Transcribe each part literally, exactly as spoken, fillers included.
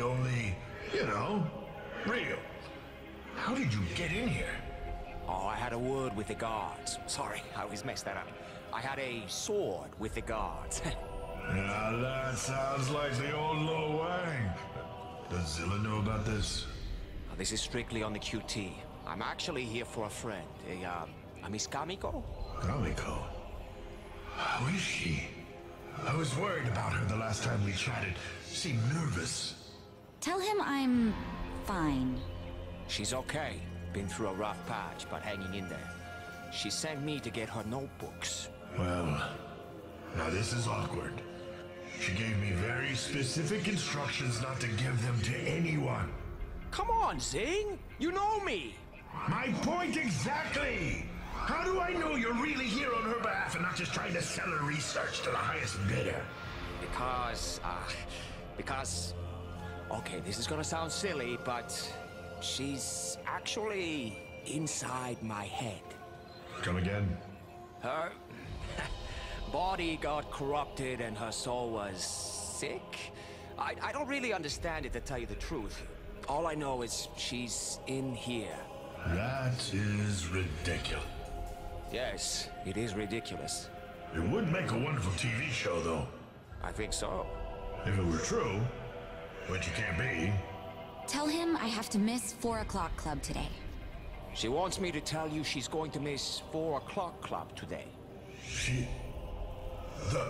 only, you know, real. How did you get in here? Oh, I had a word with the guards. Sorry, I always mess that up. I had a sword with the guards. Now that sounds like the old Lo Wang. Does Zilla know about this? Now, this is strictly on the Q T. I'm actually here for a friend, a, uh, a Miss Kamiko. Kamiko? How is she? I was worried about her the last time we chatted. She seemed nervous. Tell him I'm fine. She's okay. Been through a rough patch, but hanging in there. She sent me to get her notebooks. Well, now this is awkward. She gave me very specific instructions not to give them to anyone. Come on, Zing! You know me! My point exactly! How do I know you're really here on her behalf and not just trying to sell her research to the highest bidder? Because, uh, because... Okay, this is gonna sound silly, but... she's actually inside my head. Come again? Her body got corrupted and her soul was sick. I, I don't really understand it, to tell you the truth. All I know is she's in here. That is ridiculous. Yes, it is ridiculous. It would make a wonderful T V show, though. I think so. If it were true, which it can't be. Tell him I have to miss four o'clock club today. She wants me to tell you she's going to miss four o'clock club today. She... The...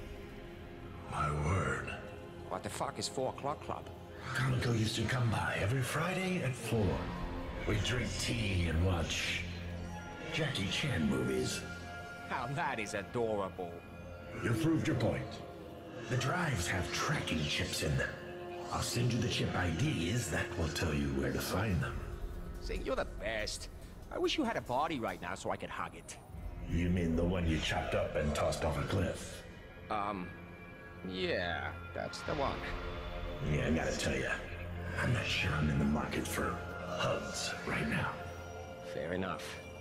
My word. What the fuck is four o'clock club? Kamiko used to come by every Friday at four. We drink tea and watch Jackie Chan movies. Now that is adorable. You proved your point. The drives have tracking chips in them. I'll send you the chip I Ds that will tell you where to find them. Zing, you're the best. I wish you had a body right now so I could hug it. You mean the one you chopped up and tossed off a cliff? Um, yeah, that's the one. Yeah, I gotta tell you, I'm not sure I'm in the market for hugs right now. Fair enough.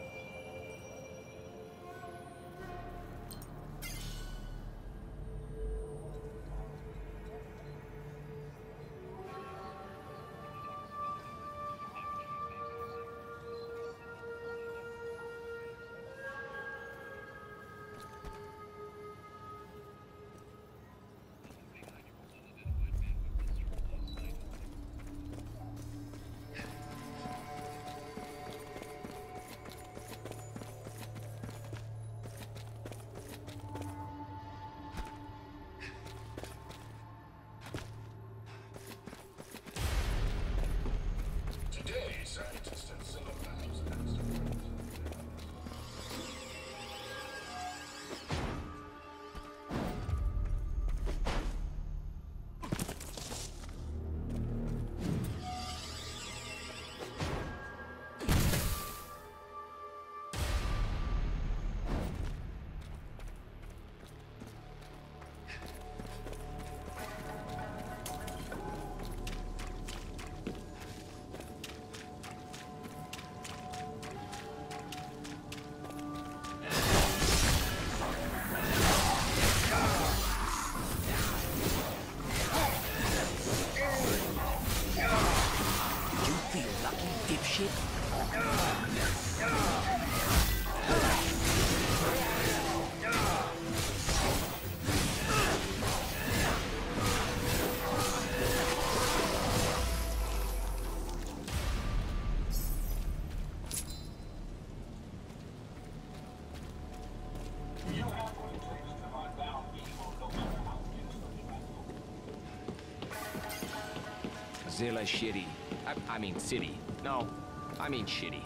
Zilla shitty. I, I mean city. No, I mean shitty.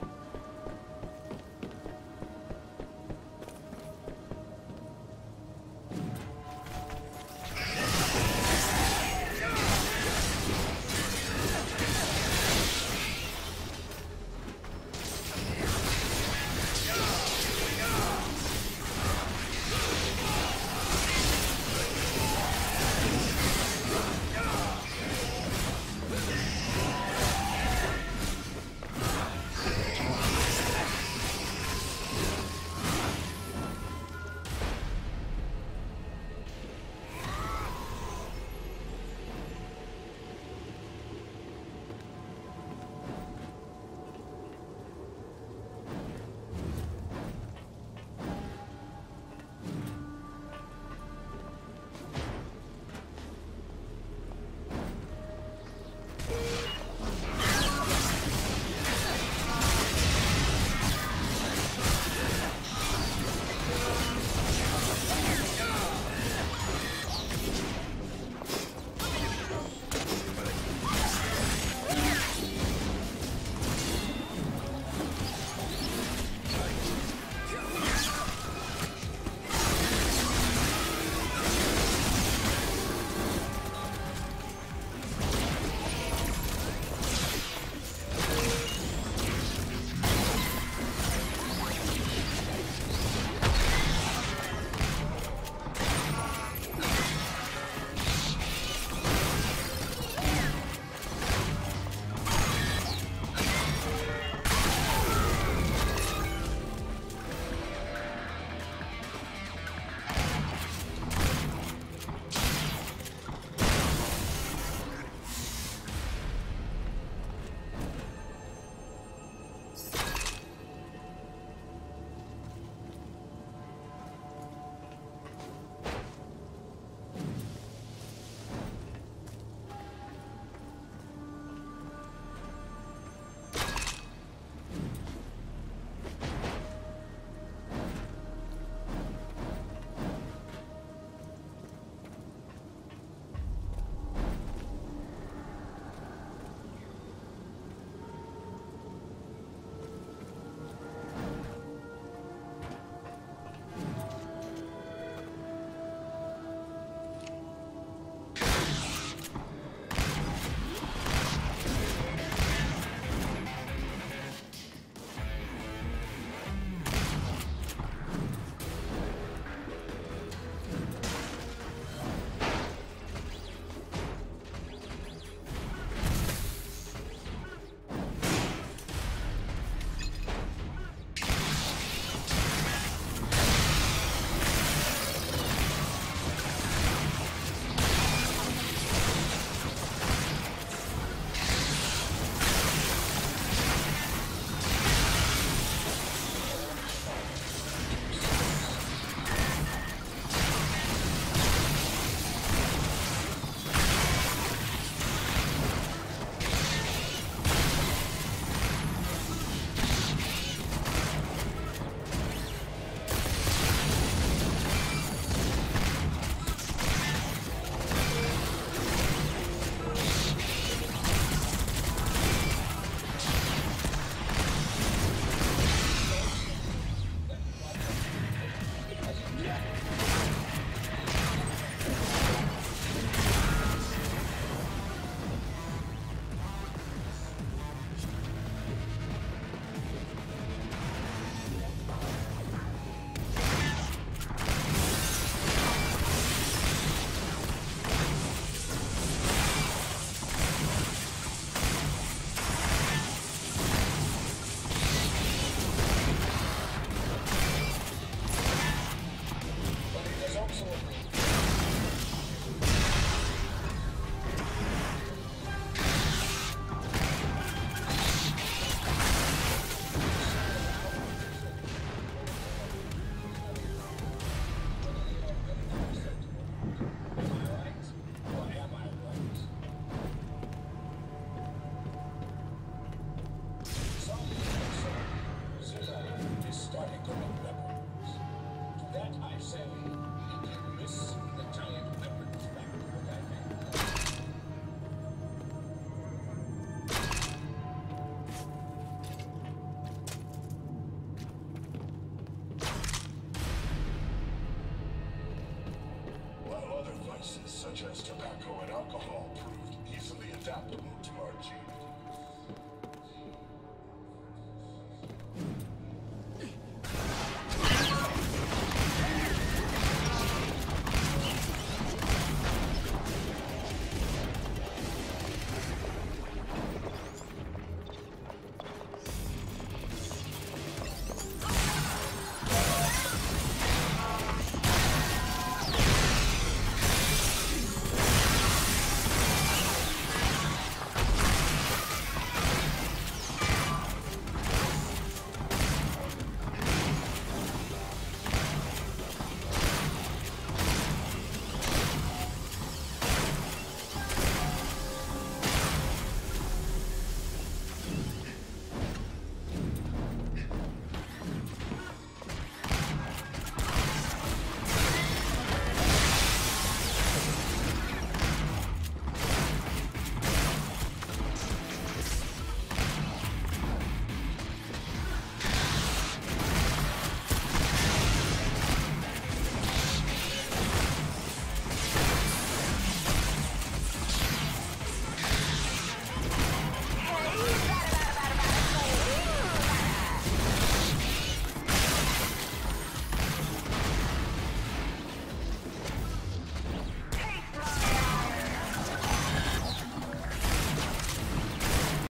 just tobacco and alcohol.